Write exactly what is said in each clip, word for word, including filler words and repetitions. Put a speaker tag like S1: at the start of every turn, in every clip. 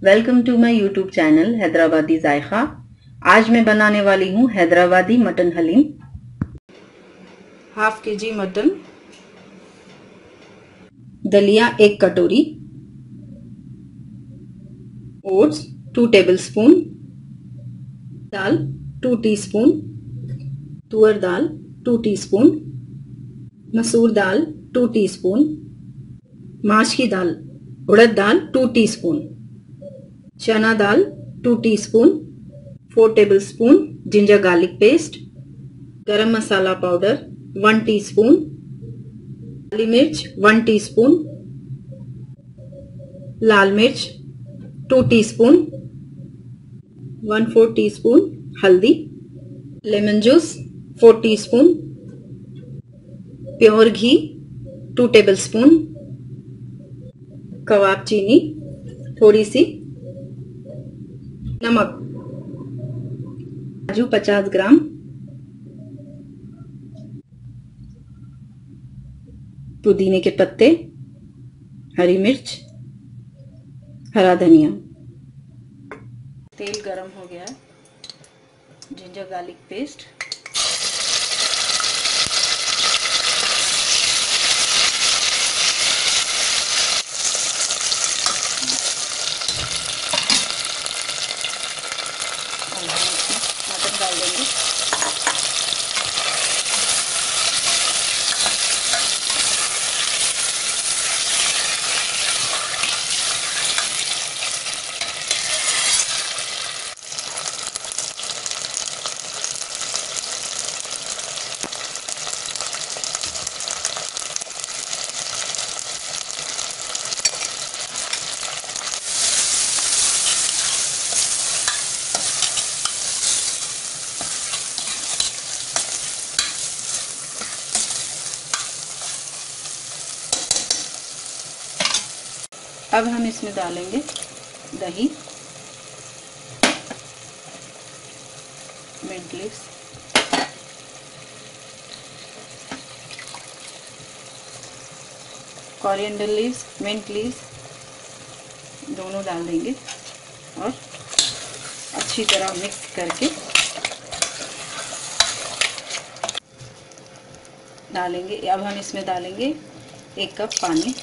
S1: Welcome to my YouTube channel Hyderabadi Zaika. आज मैं बनाने वाली हूँ हैदराबादी मटन हलीम। हाफ के जी मटन, दलिया एक कटोरी, ओट्स टू टेबलस्पून, दाल टू टीस्पून, तुअर दाल टू टीस्पून, मसूर दाल टू टीस्पून, माश की दाल उड़द दाल टू टीस्पून, चना दाल two teaspoon, four tablespoon ginger garlic paste, garam masala powder one teaspoon, काली मिर्च वन टीस्पून, लाल मिर्च two teaspoon, one four teaspoon हल्दी, lemon juice four teaspoon, pure ghee two tablespoon, कबाब चीनी थोड़ी सी, नमक, काजू पचास ग्राम, पुदीने के पत्ते, हरी मिर्च, हरा धनिया। तेल गरम हो गया है, जिंजर गार्लिक पेस्ट, मटन डाल देंगे। अब हम इसमें डालेंगे दही, mint leaves, coriander leaves, mint leaves दोनों डाल देंगे और अच्छी तरह मिक्स करके डालेंगे। अब हम इसमें डालेंगे एक कप पानी।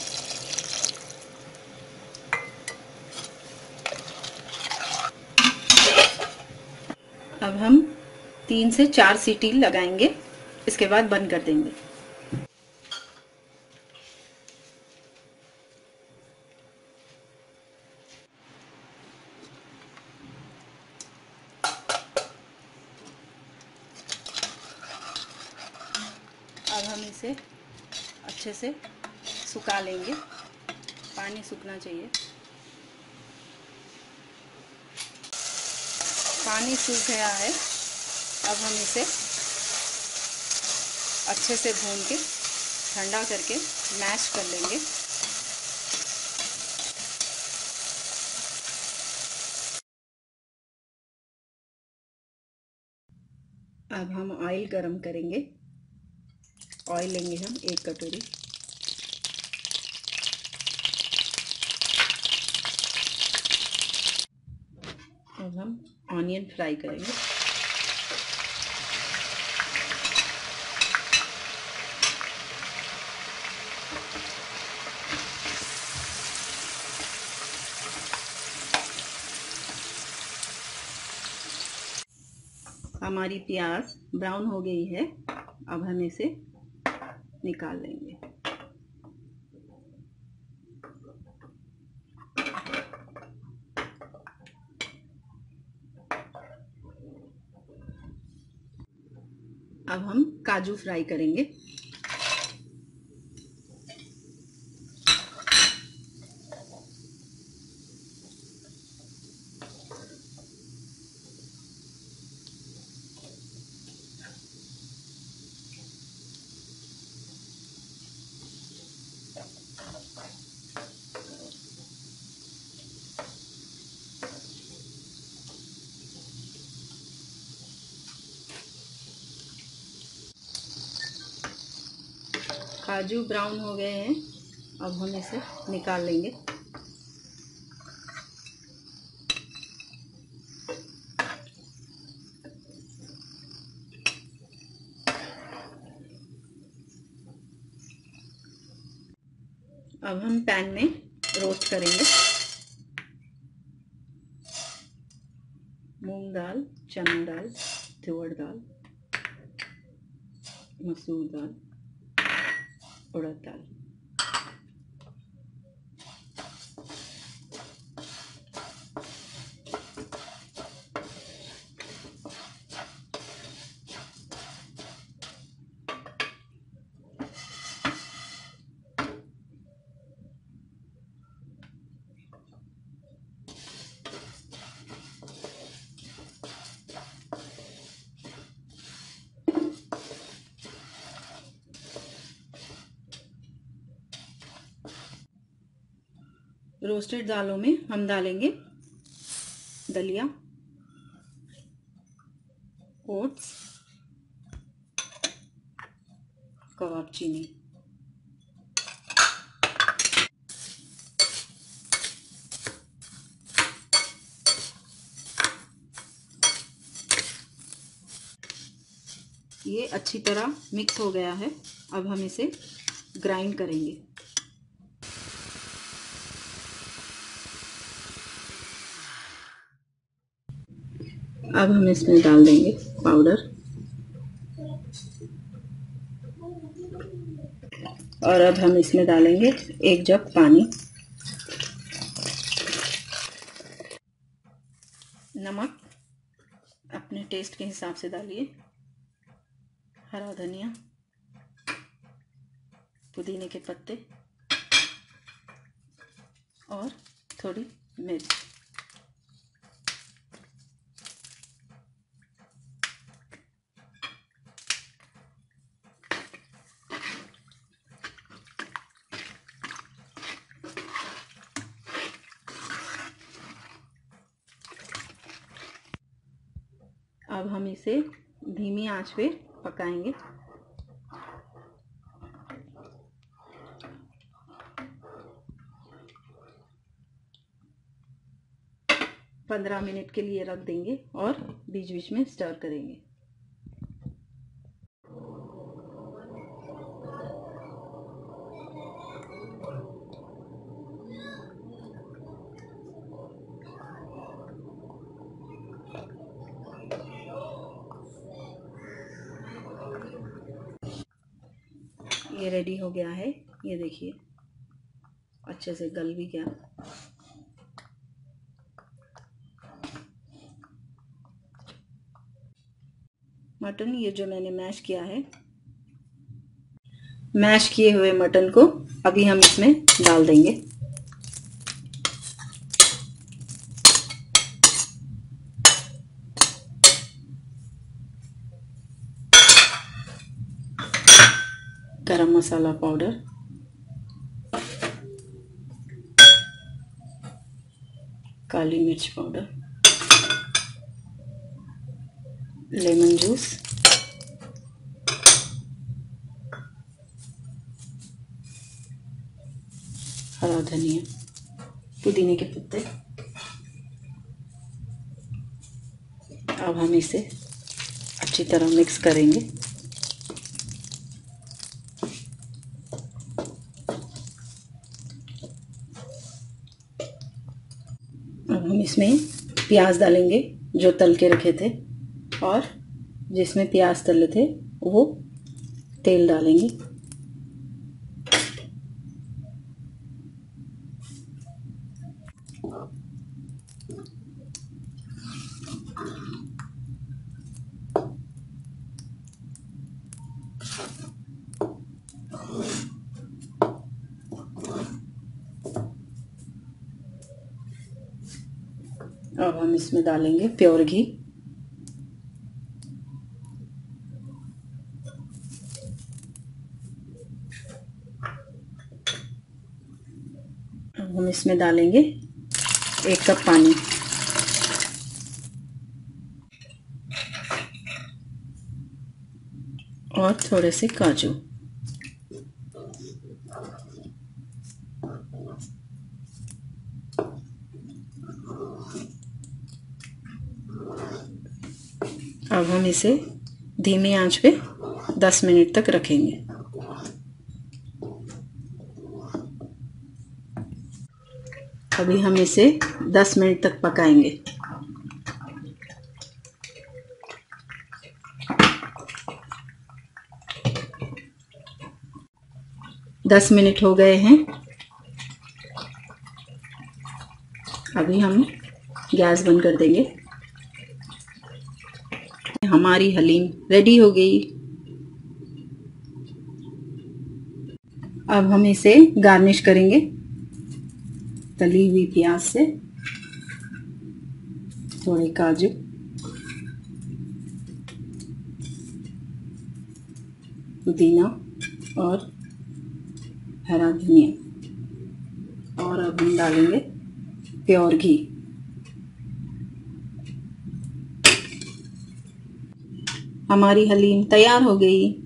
S1: अब हम तीन से चार सीटी लगाएंगे, इसके बाद बंद कर देंगे। अब हम इसे अच्छे से सुखा लेंगे, पानी सूखना चाहिए। पानी सूख गया है, अब हम इसे अच्छे से भून के ठंडा करके मैश कर लेंगे। अब हम ऑयल गरम करेंगे। ऑयल लेंगे हम एक कटोरी। अब हम ऑनियन फ्राई करेंगे। हमारी प्याज ब्राउन हो गई है, अब हम इसे निकाल लेंगे। अब हम काजू फ्राई करेंगे। काजू ब्राउन हो गए हैं, अब हम इसे निकाल लेंगे। अब हम पैन में रोस्ट करेंगे मूंग दाल, चना दाल, तुअर दाल, मसूर दाल, उड़द दाल। रोस्टेड दालों में हम डालेंगे दलिया, ओट्स, कबाब चीनी। ये अच्छी तरह मिक्स हो गया है। अब हम इसे ग्राइंड करेंगे। अब हम इसमें डाल देंगे पाउडर और अब हम इसमें डालेंगे एक जग पानी। नमक अपने टेस्ट के हिसाब से डालिए। हरा धनिया, पुदीने के पत्ते और थोड़ी मिर्च। अब हम इसे धीमी आंच पे पकाएंगे। पंद्रह मिनट के लिए रख देंगे और बीच बीच में स्टर करेंगे। ये रेडी हो गया है। ये देखिए अच्छे से गल भी गया। मटन ये जो मैंने मैश किया है, मैश किए हुए मटन को अभी हम इसमें डाल देंगे। गरम मसाला पाउडर, काली मिर्च पाउडर, लेमन जूस, हरा धनिया, पुदीने के पत्ते। अब हम इसे अच्छी तरह मिक्स करेंगे। अब हम इसमें प्याज डालेंगे जो तल के रखे थे, और जिसमें प्याज तले थे वो तेल डालेंगे। अब हम इसमें डालेंगे प्योर घी। अब हम इसमें डालेंगे एक कप पानी। और थोड़े से काजू। अब हम इसे धीमी आंच पे दस मिनट तक रखेंगे। अभी हम इसे दस मिनट तक पकाएंगे। दस मिनट हो गए हैं। अभी हम गैस बंद कर देंगे। हमारी हलीम रेडी हो गई। अब हम इसे गार्निश करेंगे तली हुई प्याज से, थोड़े काजू, पुदीना और हरा धनिया, और अब हम डालेंगे प्योर घी। हमारी हलीम तैयार हो गई।